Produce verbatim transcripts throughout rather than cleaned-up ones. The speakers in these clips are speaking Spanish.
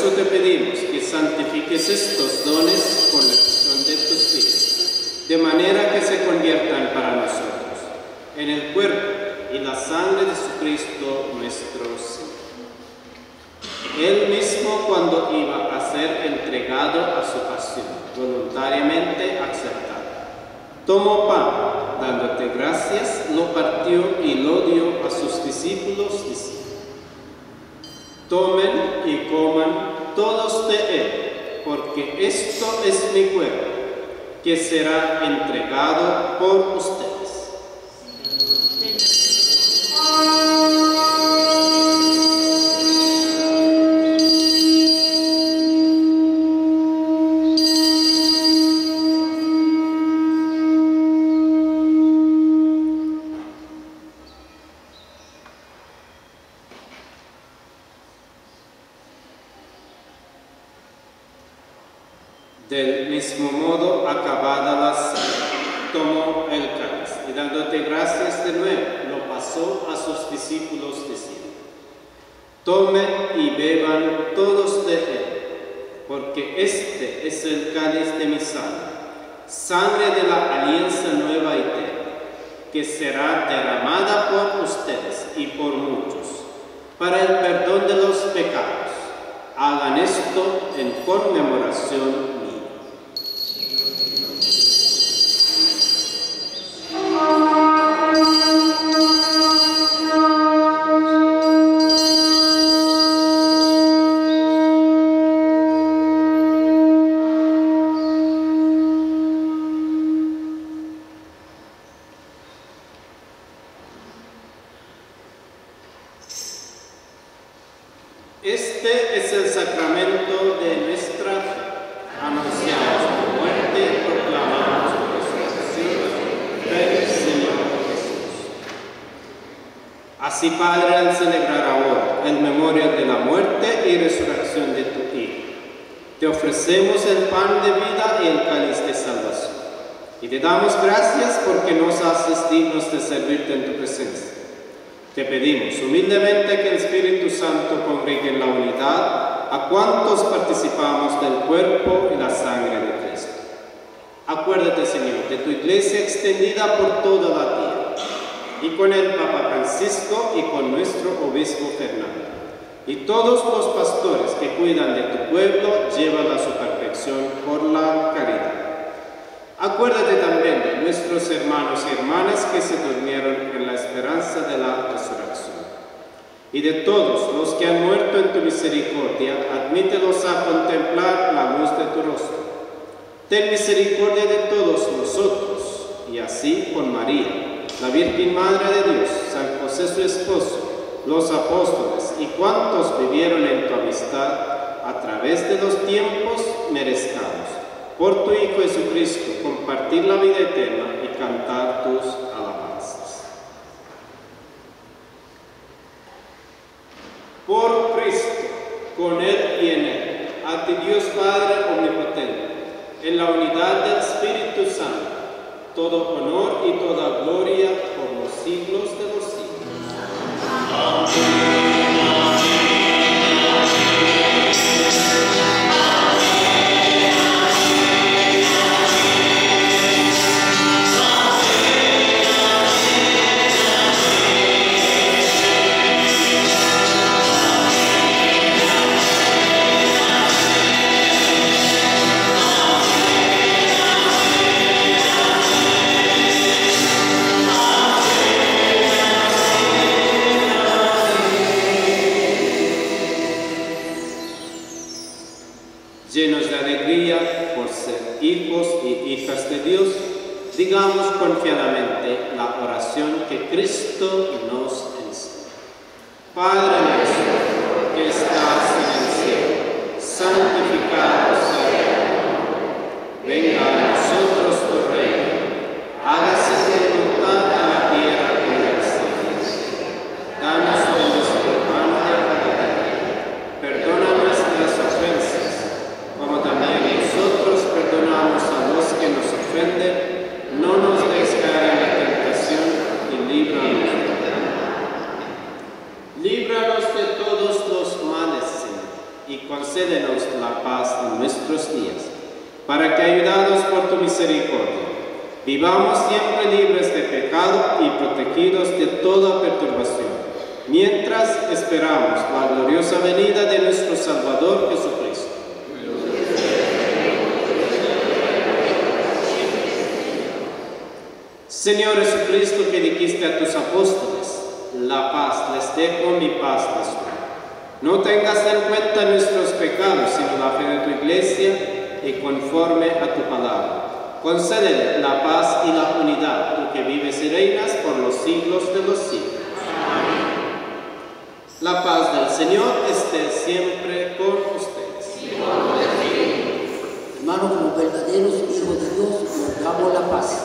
eso te pedimos que santifiques estos dones con la efusión de tu Espíritu, de manera que se conviertan para nosotros en el cuerpo y la sangre de Jesucristo nuestro Señor. Él mismo, cuando iba a ser entregado a su pasión, voluntariamente aceptado, tomó pan, dándote gracias, lo partió y lo dio a sus discípulos, diciendo: tomen y coman todos de él, porque esto es mi cuerpo, que será entregado por ustedes. Del mismo modo, acabada la cena, tomó el cáliz y dándote gracias de nuevo, lo pasó a sus discípulos diciendo: tomen y beban todos de él, porque este es el cáliz de mi sangre, sangre de la alianza nueva y eterna, que será derramada por ustedes y por muchos, para el perdón de los pecados. Hagan esto en conmemoración mía. Este es el sacramento de nuestra fe. Anunciamos tu muerte y proclamamos tu resurrección. Ven, Señor Jesús. Así, Padre, al celebrar ahora el memorial de la muerte y resurrección de tu Hijo, te ofrecemos el pan de vida y el cáliz de salvación. Y te damos gracias porque nos haces dignos de servirte en tu presencia. Te pedimos humildemente que el Espíritu Santo congregue en la unidad a cuantos participamos del cuerpo y la sangre de Cristo. Acuérdate, Señor, de tu iglesia extendida por toda la tierra, y con el Papa Francisco y con nuestro obispo Fernando, y todos los pastores que cuidan de tu pueblo, llévala a su perfección por la caridad. Acuérdate también de nuestros hermanos y hermanas que se durmieron en la esperanza de la resurrección. Y de todos los que han muerto en tu misericordia, admítelos a contemplar la luz de tu rostro. Ten misericordia de todos nosotros, y así con María, la Virgen Madre de Dios, San José su esposo, los apóstoles y cuantos vivieron en tu amistad, a través de los tiempos merezcamos, por tu Hijo Jesucristo, compartir la vida eterna y cantar tus alabanzas. Por Cristo, con Él y en Él, a ti Dios Padre omnipotente, en la unidad del Espíritu Santo, todo honor y toda gloria por los siglos de los siglos. Amén. Llenos de alegría por ser hijos y hijas de Dios, digamos confiadamente la oración que Cristo nos enseña. Padre nuestro que estás en el cielo, santificado sea tu nombre. Venga a nosotros tu reino. Hágase tu voluntad en la tierra como en el cielo. Danos hoy nuestro pan de cada día. Perdona nuestras ofensas, como también nosotros perdonamos a los que nos ofenden. No nos dejes caer en la tentación y líbranos del mal. Líbranos de y concédenos la paz en nuestros días, para que, ayudados por tu misericordia, vivamos siempre libres de pecado y protegidos de toda perturbación, mientras esperamos la gloriosa venida de nuestro Salvador Jesucristo. Señor Jesucristo, que dijiste a tus apóstoles, la paz les dejo, mi paz les doy. No tengas en cuenta nuestros pecados, sino la fe de tu iglesia, y conforme a tu palabra, concédele la paz y la unidad, tú que vives y reinas por los siglos de los siglos. Amén. La paz del Señor esté siempre con ustedes. Hermanos, como verdaderos hijos de Dios, nos damos la paz.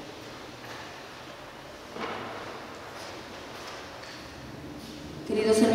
Queridos hermanos,